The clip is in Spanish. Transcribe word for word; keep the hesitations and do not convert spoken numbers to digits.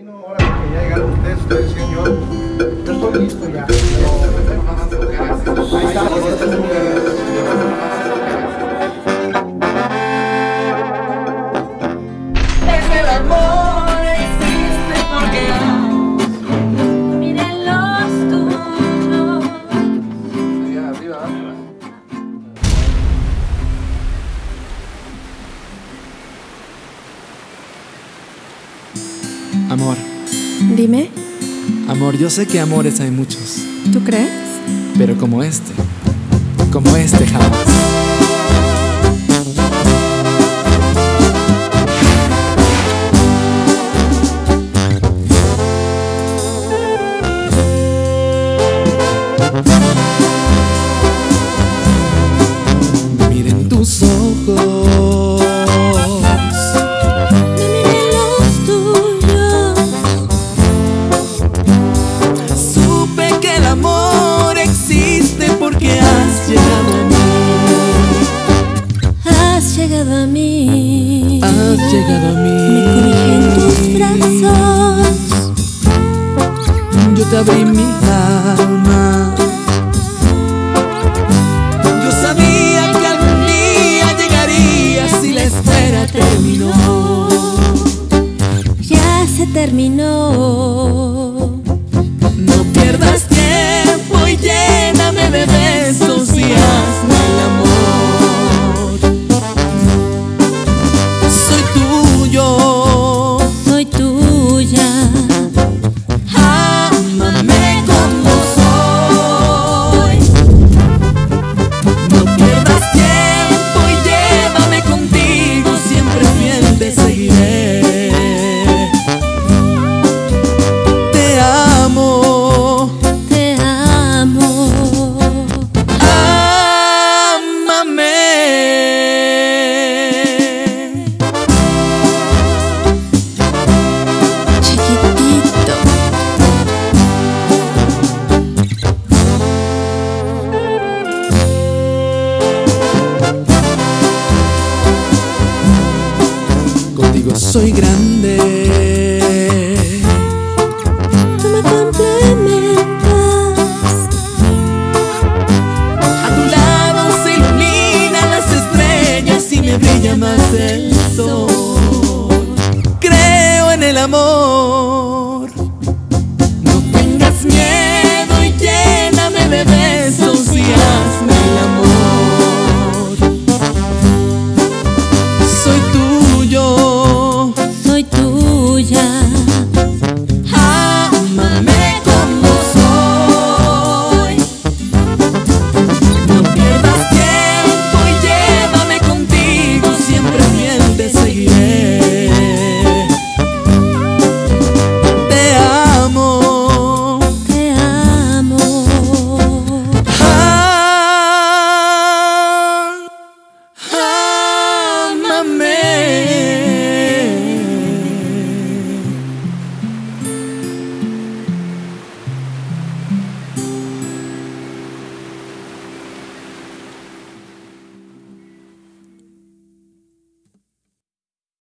no, ahora que ya llegaron ustedes, ustedes decían yo, yo estoy listo ya. Ahí está, este es un el amor existe porque miren los tuyos. Allá arriba. Amor, Dime, amor, yo sé que amores hay muchos, ¿tú crees? pero como este, como este jamás. Miren tus ojos, Me miren los tuyos. supe que el amor existe porque has llegado a mí, Has llegado a mí. has llegado a Me cobijé en tus mí. brazos. Yo te abrí mi alma. Yo sabía que algún día llegarías y la espera terminó. Ya se terminó. No pierdas tiempo y lléname de besos y hazme el amor. Soy tuyo, Soy tuya. ámame como soy. No pierdas tiempo y llévame contigo, siempre fiel te seguiré. Te amo, Te amo. ámame. Chiquitito. Contigo soy grande.